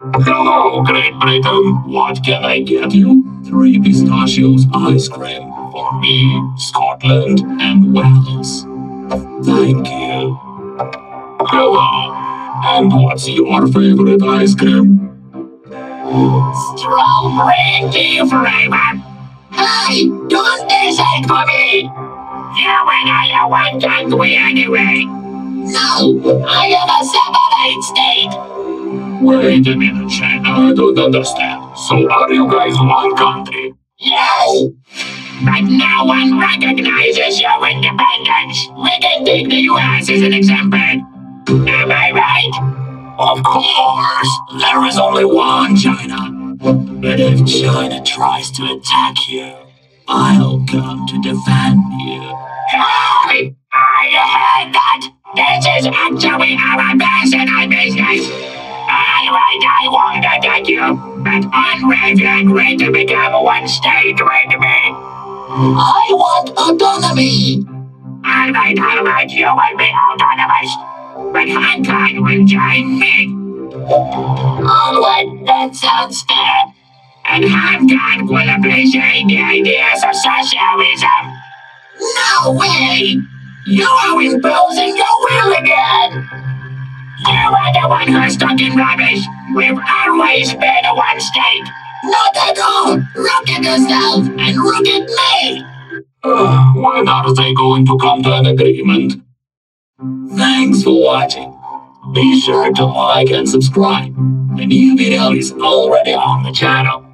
Hello, Great Britain. What can I get you? 3 pistachios ice cream for me, Scotland, and Wales. Thank you. Hello. And what's your favorite ice cream? Strawberry tea flavor. Hey, don't decide for me. You and I are one country anyway. No, I am a separate state. Wait a minute, China, I don't understand. So are you guys one country? Yes. But no one recognizes your independence. We can take the US as an example. Am I right? Of course. There is only one China. But if China tries to attack you, I'll come to defend you. Hey! I heard that! This is actually our personal business! Alright, I won't attack you, but unless you agree to become one state with me. I want autonomy! Alright, you will be autonomous, but Hong Kong will join me. Alright, that sounds fair. And Hong Kong will appreciate the ideas of socialism. No way! You are imposing your will again! You are the one who's talking rubbish. We've always been one state. Not at all. Look at yourself and look at me. When are they going to come to an agreement? Thanks for watching. Be sure to like and subscribe. The new video is already on the channel.